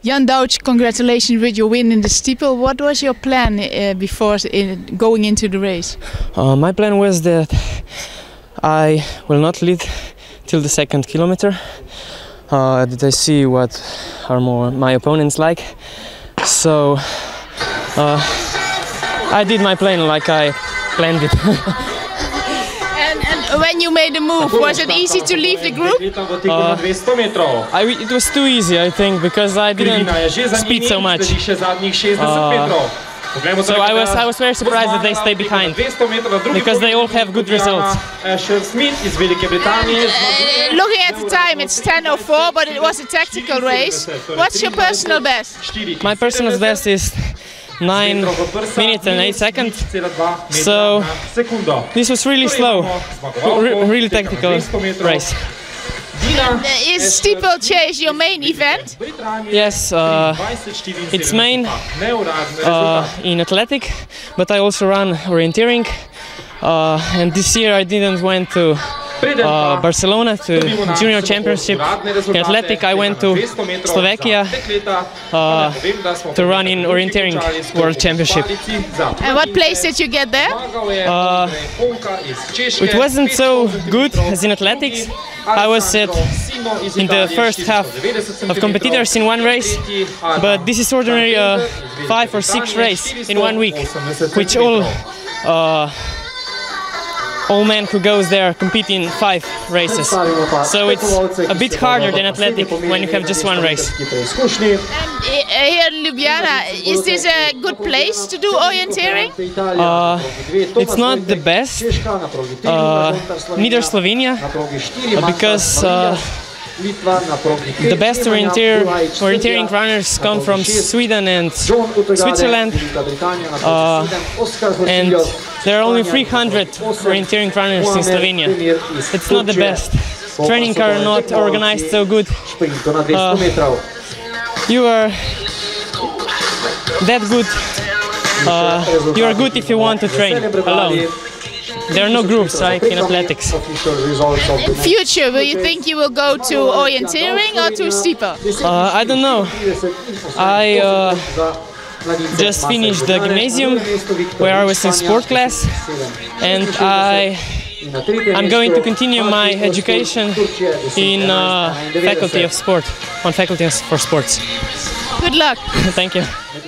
Jan Douch, congratulations with your win in the steeple. What was your plan before going into the race? My plan was that I will not lead till the second kilometer. That I see what are my opponents like. So I did my plan like I planned it. And when you made the move, was it easy to leave the group? It was too easy, I think, because I didn't speed so much. So I was very surprised that they stay behind, because they all have good results. Looking at the time, it's 10:04, but it was a tactical race. What's your personal best? My personal best is 9 minutes and 8 seconds. So this was really slow, really tactical race. Is steeplechase your main event? Yes, it's main in athletic, but I also run orienteering. And this year I didn't went to Barcelona to Junior Championship in athletic. I went to Slovakia to run in orienteering World Championship. And what place did you get there? It wasn't so good as in athletics. I was in the first half of competitors in one race, but this is ordinary 5 or 6 race in 1 week, which all men who goes there compete in 5 races. So it's a bit harder than athletic when you have just one race. And here in Ljubljana, is this a good place to do orienteering? It's not the best, neither Slovenia, because the best orienteering runners come from Sweden and Switzerland, and there are only 300 orienteering runners in Slovenia. It's not the best. Training are not organized so good. You are that good. You are good if you want to train alone. There are no groups like in athletics. In future, will you think you will go to orienteering or to steeple? I don't know. I just finished the gymnasium where I was in sport class, and I'm going to continue my education in faculty of sport, on faculty for sports. Good luck. Thank you.